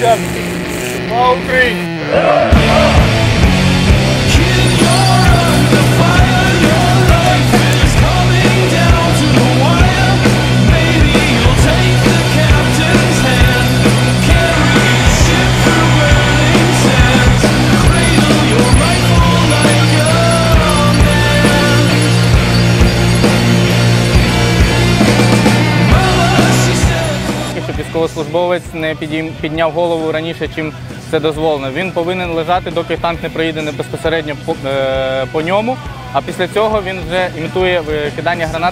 Слава Україні! Щоб військовослужбовець не підняв голову раніше, чим це дозволено. Він повинен лежати, доки танк не проїде безпосередньо по ньому, а після цього він вже імітує кидання гранат.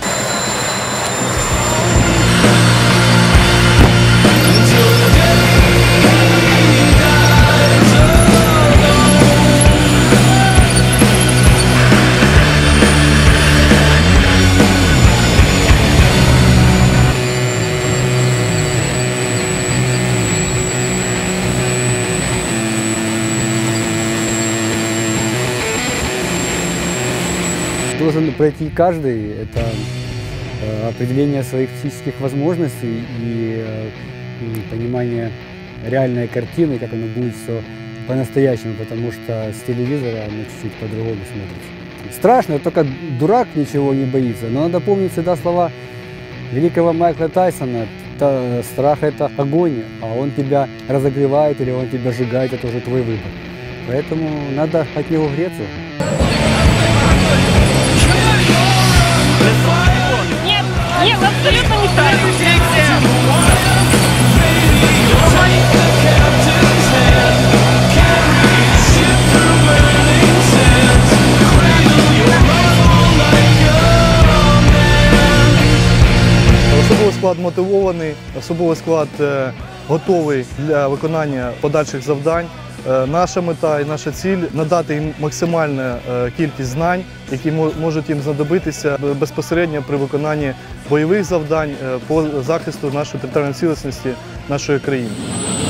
Должен пройти каждый, это определение своих психических возможностей и понимание реальной картины, как оно будет все по-настоящему, потому что с телевизора оно чуть-чуть по-другому смотрится. Страшно, только дурак ничего не боится, но надо помнить всегда слова великого Майкла Тайсона: страх – это огонь, а он тебя разогревает или он тебя сжигает, это уже твой выбор. Поэтому надо от него греться. Нет, нет, абсолютно неправильно. Особовий склад мотивований, особовий склад готовий для виконання подальших завдань. Наша мета і наша ціль – надати їм максимальну кількість знань, які можуть їм знадобитися безпосередньо при виконанні бойових завдань по захисту нашої територіальної цілісності нашої країни.